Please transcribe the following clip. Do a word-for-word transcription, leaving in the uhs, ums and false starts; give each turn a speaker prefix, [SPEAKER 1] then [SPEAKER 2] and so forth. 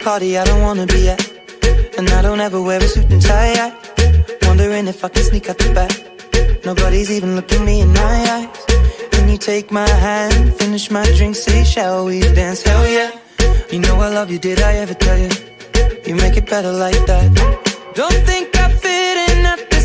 [SPEAKER 1] party I don't wanna be at, and I don't ever wear a suit and tie. I wondering if I can sneak out the back. Nobody's even looking me in my eyes. Can you take my hand, finish my drink, say shall we dance? Hell yeah. You know I love you, did I ever tell you? You make it better like that. Don't think I fit in at the